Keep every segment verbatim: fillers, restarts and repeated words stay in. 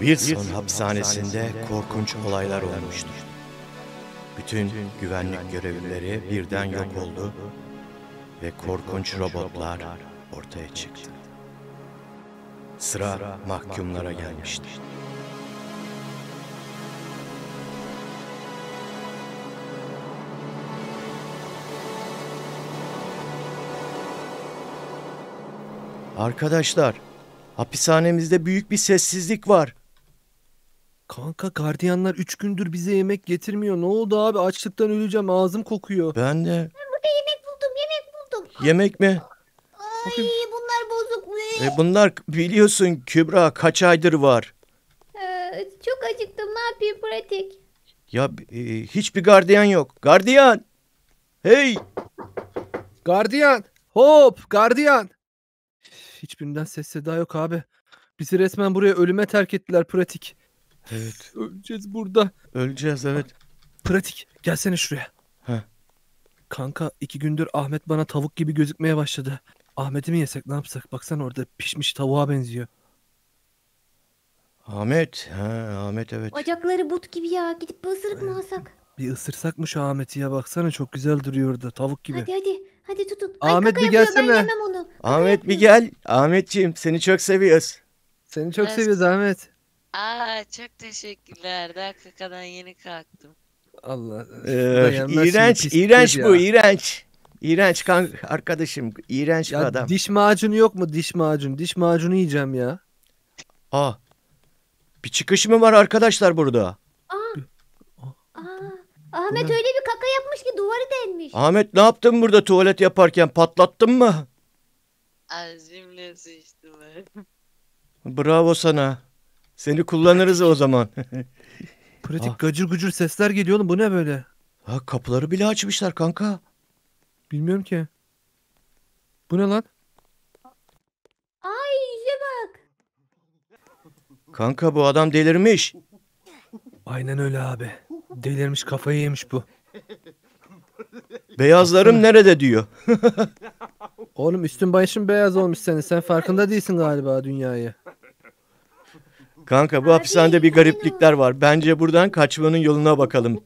Wilson hapishanesinde korkunç olaylar olmuştu. Bütün güvenlik görevlileri birden yok oldu ve korkunç robotlar ortaya çıktı. Sıra mahkumlara gelmişti. Arkadaşlar, hapishanemizde büyük bir sessizlik var. Kanka gardiyanlar üç gündür bize yemek getirmiyor. Ne oldu abi? Açlıktan öleceğim. Ağzım kokuyor. Ben de... Ben burada yemek buldum, yemek buldum. Yemek mi? Ay Bakayım. bunlar bozuk mu? E bunlar biliyorsun Kübra kaç aydır var. Ee, çok acıktım, ne yapayım pratik? Ya e, hiçbir gardiyan yok. Gardiyan! Hey! Gardiyan! Hop! Gardiyan! Hiçbirinden ses seda yok abi. Bizi resmen buraya ölüme terk ettiler pratik. Evet. Öleceğiz burada. Öleceğiz evet. Pratik gelsene şuraya. Heh. Kanka iki gündür Ahmet bana tavuk gibi gözükmeye başladı. Ahmet'i mi yesek ne yapsak? Baksana orada pişmiş tavuğa benziyor. Ahmet. Ha, Ahmet evet. Bacakları but gibi ya, gidip bir ısırık mı alsak? Bir ısırsak mı şu Ahmet'i ya, baksana çok güzel duruyor orada tavuk gibi. Hadi hadi, hadi tutun. Ahmet, Ay, bir kaka yapıyor, gelsene. ben yemem onu. Kaka Ahmet bir yapıyor. gel. Ahmetciğim seni çok seviyoruz. Seni çok Ben- seviyoruz Ahmet. Aa çok teşekkürler. Daha kakadan yeni kalktım. Allah. Ee, şurada yenmez şimdi, iğrenç, pis iğrenç bir bu, ya. iğrenç. İğrenç kan arkadaşım, iğrenç bir Ya adam. diş macunu yok mu, diş macunu? Diş macunu yiyeceğim ya. Aa, bir çıkış mı var arkadaşlar burada? Aa, Ahmet ne? öyle bir kaka yapmış ki duvarı delmiş. Ahmet ne yaptın burada tuvalet yaparken, patlattın mı? Azimle sıçtım ben. Bravo sana. Seni kullanırız o zaman. Pratik Ah. gacır gucur sesler geliyor oğlum, bu ne böyle? Ha, kapıları bile açmışlar kanka. Bilmiyorum ki. Bu ne lan? Ay yüze bak. Kanka bu adam delirmiş. Aynen öyle abi. Delirmiş, kafayı yemiş bu. Beyazlarım nerede diyor. Oğlum üstün başın beyaz olmuş senin. Sen farkında değilsin galiba dünyayı. Kanka bu Abi, hapishanede bir hemen gariplikler var. Bence buradan kaçmanın yoluna bakalım.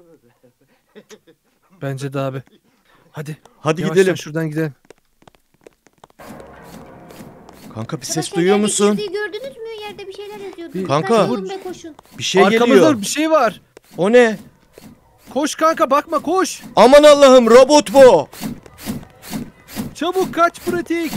Bence de abi. Hadi. Hadi Yavaştan gidelim. şuradan gidelim. Kanka bir ses Arkadaşlar, duyuyor yerdeki musun? yazıyı gördünüz mü? Yerde bir şeyler yazıyordu. Bir- Kanka. Kaçalım ve koşun. Bir şey Arkamızda geliyor. bir şey var. O ne? Koş kanka, bakma, koş. Aman Allah'ım, robot bu. Çabuk kaç pratik.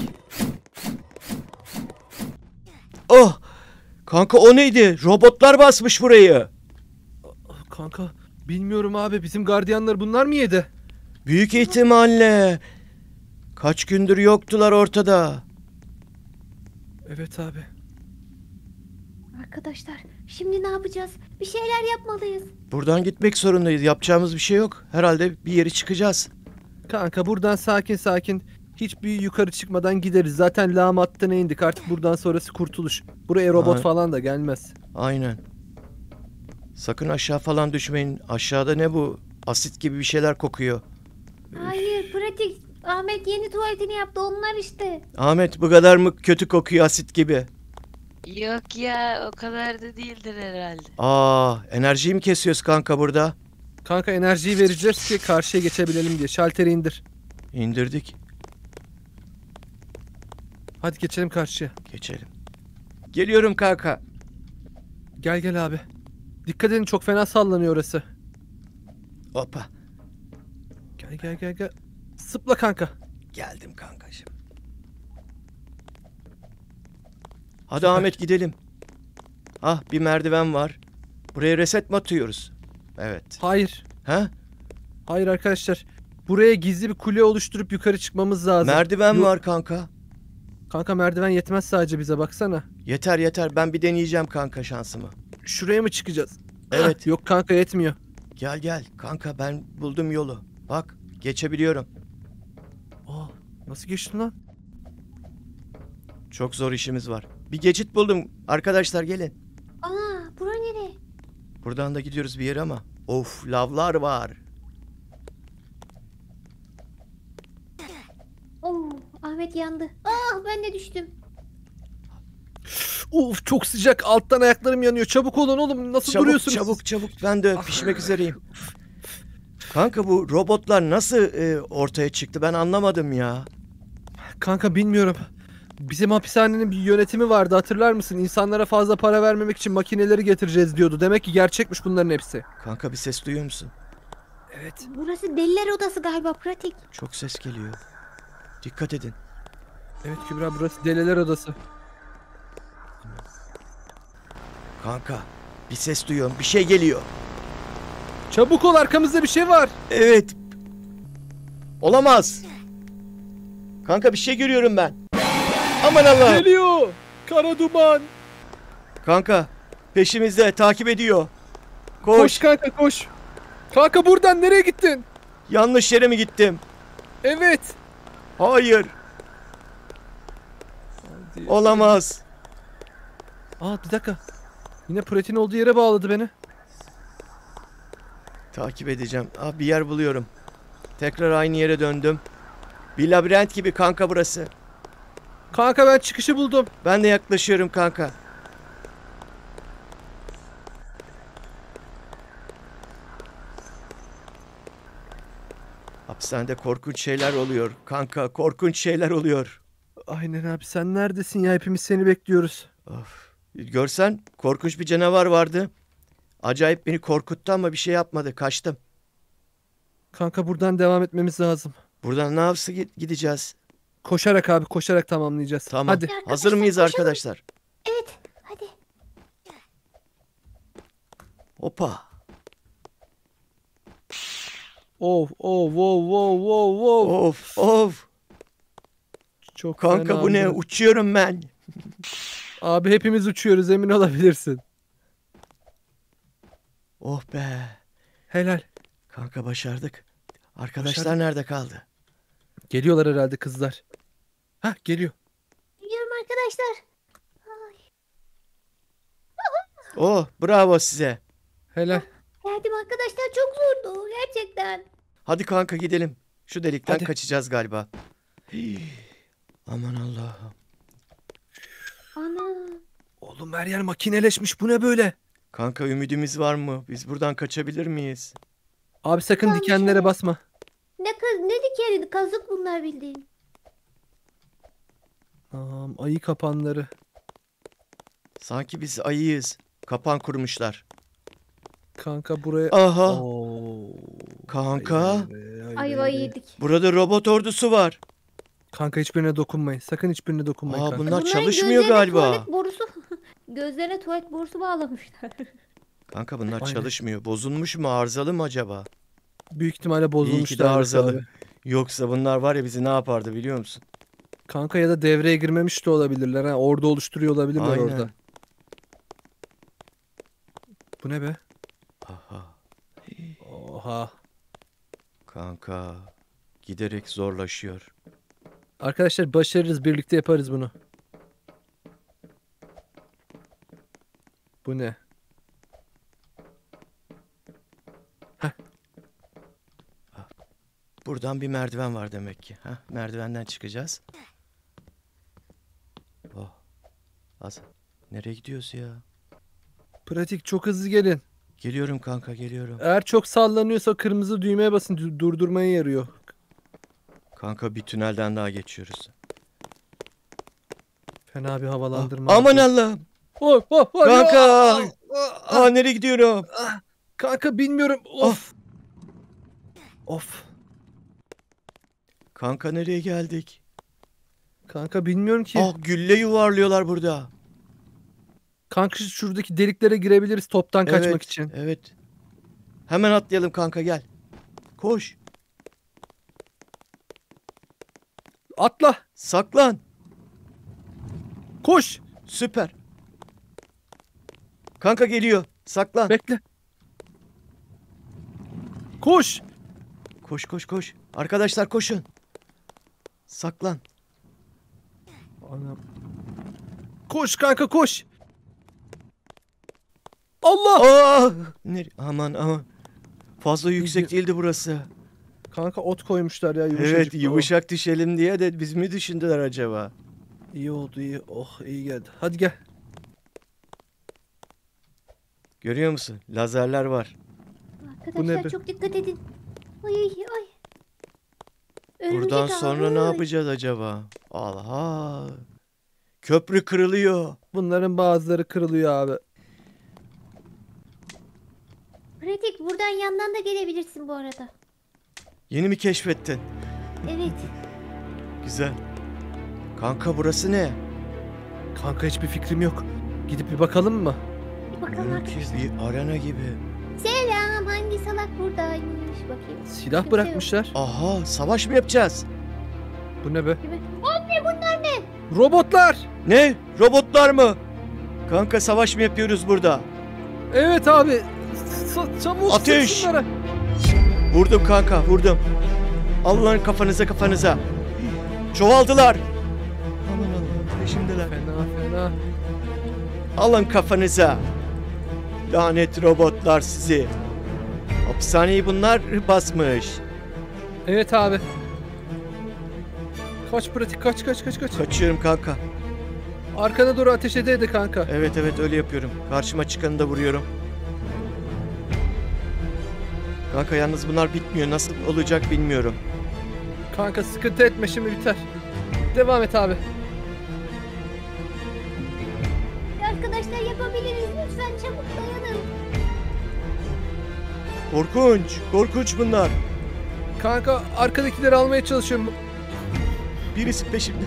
Oh! Kanka o neydi? Robotlar basmış burayı. Kanka bilmiyorum abi, bizim gardiyanlar bunlar mı yedi? Büyük ihtimalle. Kaç gündür yoktular ortada. Evet abi. Arkadaşlar şimdi ne yapacağız? Bir şeyler yapmalıyız. Buradan gitmek zorundayız. Yapacağımız bir şey yok. Herhalde bir yere çıkacağız. Kanka buradan sakin sakin hiçbir yukarı çıkmadan gideriz. Zaten lağım hattına indik, artık buradan sonrası kurtuluş. Buraya robot Ay- falan da gelmez. Aynen. Sakın aşağı falan düşmeyin. Aşağıda ne bu? Asit gibi bir şeyler kokuyor. Hayır pratik. Ahmet yeni tuvaletini yaptı, onlar işte. Ahmet bu kadar mı kötü kokuyor asit gibi? Yok ya o kadar da değildir herhalde. Aa, enerjiyi mi kesiyoruz kanka burada? Kanka enerjiyi vereceğiz ki karşıya geçebilelim diye. Şalteri indir. İndirdik. Hadi geçelim karşıya. Geçelim. Geliyorum kanka. Gel gel abi. Dikkat edin, çok fena sallanıyor orası. Hoppa. Gel gel gel gel. Sıpla kanka. Geldim kankacığım. Hadi Süper. Ahmet gidelim. Ah, bir merdiven var. Buraya reset mi atıyoruz? Evet. Hayır. Ha? Hayır arkadaşlar. Buraya gizli bir kule oluşturup yukarı çıkmamız lazım. Merdiven Yo- var kanka. Kanka merdiven yetmez sadece bize, baksana. Yeter yeter, ben bir deneyeceğim kanka şansımı. Şuraya mı çıkacağız? Evet. Ah, yok kanka, yetmiyor. Gel gel kanka, ben buldum yolu. Bak, geçebiliyorum. Aa, nasıl geçtin lan? Çok zor işimiz var. Bir geçit buldum. Arkadaşlar gelin. Aa, bura nere? Buradan da gidiyoruz bir yere ama. Of, lavlar var. Oo, Ahmet yandı. Ah, ben de düştüm. Uf çok sıcak. Alttan ayaklarım yanıyor. Çabuk olun oğlum. Nasıl Çabuk duruyorsunuz? çabuk çabuk. Ben de pişmek üzereyim. Kanka bu robotlar nasıl e, ortaya çıktı ben anlamadım ya. Kanka bilmiyorum. Bizim hapishanenin bir yönetimi vardı hatırlar mısın? İnsanlara fazla para vermemek için makineleri getireceğiz diyordu. Demek ki gerçekmiş bunların hepsi. Kanka bir ses duyuyor musun? Evet. Burası deliler odası galiba pratik. Çok ses geliyor. Dikkat edin. Evet Kübra burası deliler odası. Kanka bir ses duyuyorum. Bir şey geliyor. Çabuk ol arkamızda bir şey var. Evet. Olamaz. Kanka bir şey görüyorum ben. Aman Allah'ım. Geliyor. Kara duman. Kanka peşimizde takip ediyor. Koş. Koş kanka koş. Kanka buradan nereye gittin? Yanlış yere mi gittim? Evet. Hayır. Olamaz. Aa bir dakika. Yine pratin olduğu yere bağladı beni. Takip edeceğim. Aa, bir yer buluyorum. Tekrar aynı yere döndüm. Bir labirent gibi kanka burası. Kanka ben çıkışı buldum. Ben de yaklaşıyorum kanka. Hapishanede korkunç şeyler oluyor. Kanka korkunç şeyler oluyor. Aynen abi sen neredesin ya hepimiz seni bekliyoruz. Of. Görsen korkunç bir canavar vardı. Acayip beni korkuttu ama bir şey yapmadı. Kaçtım. Kanka buradan devam etmemiz lazım. Buradan ne yapsa gideceğiz. Koşarak abi koşarak tamamlayacağız. Tamam. Hadi. Arkadaşlar, Hazır mıyız koşalım. arkadaşlar? Evet hadi. Hoppa. Of of of of of of. Of of. Çok Kanka fena bu ne? abi. Uçuyorum ben. Abi hepimiz uçuyoruz emin olabilirsin. Oh be. Helal. Kanka başardık. Arkadaşlar Başardık. nerede kaldı? Geliyorlar herhalde kızlar. Hah geliyor. Biliyorum arkadaşlar. Oh bravo size. Helal. Geldim arkadaşlar çok zordu gerçekten. Hadi kanka gidelim. Şu delikten Hadi. kaçacağız galiba. Hii. Aman Allah'ım. Ana. Oğlum her yer makineleşmiş bu ne böyle? Kanka ümidimiz var mı? Biz buradan kaçabilir miyiz? Abi sakın Tamam, dikenlere şöyle. basma. Ne kız ne dikeni kazık bunlar bildiğin. Tamam ayı kapanları. Sanki biz ayıyız. Kapan kurmuşlar. Kanka buraya... Aha. Oo. Kanka. Ay, ay, ay, Ayva ay, ay. yedik. Burada robot ordusu var. Kanka hiçbirine dokunmayın. Sakın hiçbirine dokunmayın Aa, kanka. bunlar Bunların çalışmıyor gözlerine galiba. Tuvalet borusu, gözlerine tuvalet borusu bağlamışlar. Kanka bunlar Aynen. çalışmıyor. Bozulmuş mu? Arızalı mı acaba? Büyük ihtimalle İyi ki bozulmuşlar. de evet arızalı. abi. Yoksa bunlar var ya bizi ne yapardı biliyor musun? Kanka ya da devreye girmemiş de olabilirler. Ha. Orada oluşturuyor olabilirler Aynen. orada. Bu ne be? Aha. Oha. Kanka. Giderek zorlaşıyor. Arkadaşlar başarırız. Birlikte yaparız bunu. Bu ne? Buradan bir merdiven var demek ki. Heh, merdivenden çıkacağız. Oh. Az. Nereye gidiyoruz ya? Pratik çok hızlı gelin. Geliyorum kanka geliyorum. Eğer çok sallanıyorsa kırmızı düğmeye basın. du- Durdurmaya yarıyor. Kanka bir tünelden daha geçiyoruz. Fena bir Ah, havalandırma. aman yapıyor. Allah'ım. Oh, oh, oh, Kanka. ya! Ah, ah, Aa nereye gidiyorum? ah. Kanka bilmiyorum. Of. Of. Kanka nereye geldik? Kanka bilmiyorum ki. Ah gülle yuvarlıyorlar burada. Kanka şuradaki deliklere girebiliriz toptan kaçmak Evet, için. Evet. Hemen atlayalım kanka gel. Koş. Atla. Saklan. Koş. Süper. Kanka geliyor. Saklan. Bekle. Koş. Koş koş koş. Arkadaşlar koşun. Saklan. Anam. Koş kanka koş. Allah. Aa! Nere- Aman aman. Fazla yüksek Gidiyor. değildi burası. Kanka ot koymuşlar ya yumuşacık. Evet da o. yumuşak düşelim diye de biz mi düşündüler acaba? İyi oldu iyi. Oh iyi geldi. Hadi gel. Görüyor musun? Lazerler var. Arkadaşlar be? çok dikkat edin. Ay ay ay. Örümcek Buradan ağı, sonra ne ay. yapacağız acaba? Allah. Köprü kırılıyor. Bunların bazıları kırılıyor abi. Pratik buradan yandan da gelebilirsin bu arada. Yeni mi keşfettin? Evet. Güzel. Kanka burası ne? Kanka hiçbir fikrim yok. Gidip bir bakalım mı? Bir bakalım Bilmiyorum ki, arkadaşlar. bir arena gibi. Selam. Hangi salak buradaymış bakayım. Silah Kimse bırakmışlar. Aha, savaş mı yapacağız? Bu ne be? yok. Anne bunlar ne? Robotlar! Ne? Robotlar mı? Kanka savaş mı yapıyoruz burada? Evet abi. S- Çabuk Ateş! sık şunlara. Vurdum kanka, vurdum. Allah'ın kafanıza kafanıza. Çoğaldılar. Aman Allah'ım, peşimdeler. Fena fena. Alın kafanıza. Lanet robotlar sizi. Hapishaneyi bunlar basmış. Evet abi. Kaç pratik kaç kaç kaç kaç. Kaçıyorum kanka. Arkana doğru ateş ede de kanka. Evet evet öyle yapıyorum. Karşıma çıkanı da vuruyorum. Kanka yalnız bunlar bitmiyor. Nasıl olacak bilmiyorum. Kanka sıkıntı etme şimdi biter. Devam et abi. Arkadaşlar yapabiliriz. Lütfen çabuk dayanın. Korkunç. Korkunç bunlar. Kanka arkadakileri almaya çalışıyorum. Birisi peşimde.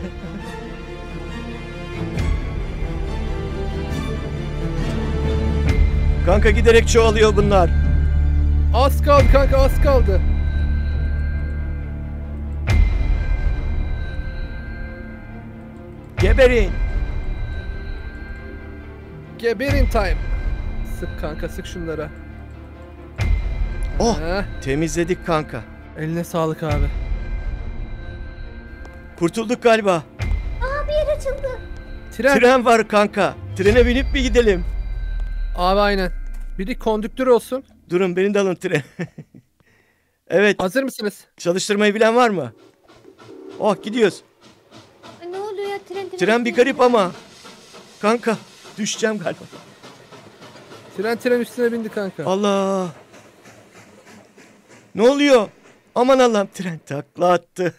Kanka giderek çoğalıyor bunlar. Az kaldı kanka az kaldı. Geberin. Geberin time. Sık kanka sık şunlara. Oh, Heh, temizledik kanka. eline sağlık abi. Kurtulduk galiba. Aa bir yer açıldı. Tren. Tren var kanka. Trene binip mi gidelim? Abi aynen. Biri kondüktör olsun. Durun beni de alın tren. Evet. Hazır mısınız? Çalıştırmayı bilen var mı? Oh gidiyoruz. Ne oluyor ya tren tren. Tren bir garip ama. Kanka düşeceğim galiba. Tren tren üstüne bindi kanka. Allah. Ne oluyor? Aman Allah'ım tren takla attı.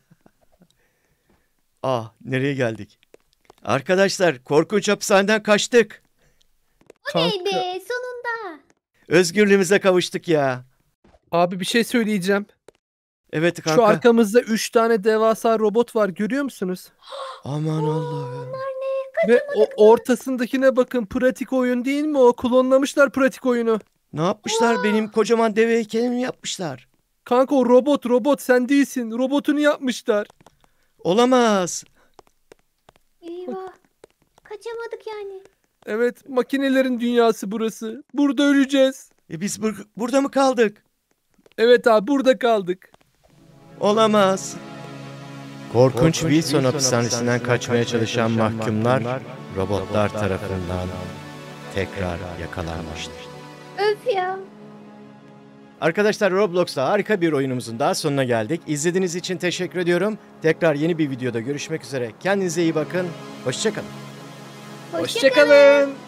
Ah nereye geldik? Arkadaşlar korkunç hapishaneden kaçtık. Hey be sonunda. Özgürlüğümüze kavuştuk ya. Abi bir şey söyleyeceğim. Evet kanka. Şu arkamızda üç tane devasa robot var görüyor musunuz? Aman Allah'ım. Ve o ortasındakine bakın, pratik oyun değil mi o? Klonlamışlar pratik oyunu. Ne yapmışlar? Benim kocaman deve heykelimi yapmışlar. Kanka o robot robot sen değilsin. Robotunu yapmışlar. Olamaz. Eyvah. Kaçamadık yani. Evet, makinelerin dünyası burası. Burada öleceğiz. E biz bur- burada mı kaldık? Evet abi, burada kaldık. Olamaz. Korkunç, Korkunç Wilson Wilson hapishanesinden kaçmaya çalışan mahkumlar mahkumlar robotlar tarafından tekrar yakalanmıştır. Öf ya. Arkadaşlar Roblox'ta harika bir oyunumuzun daha sonuna geldik. İzlediğiniz için teşekkür ediyorum. Tekrar yeni bir videoda görüşmek üzere. Kendinize iyi bakın. Hoşçakalın. Hoşça kalın. Hoşçakalın.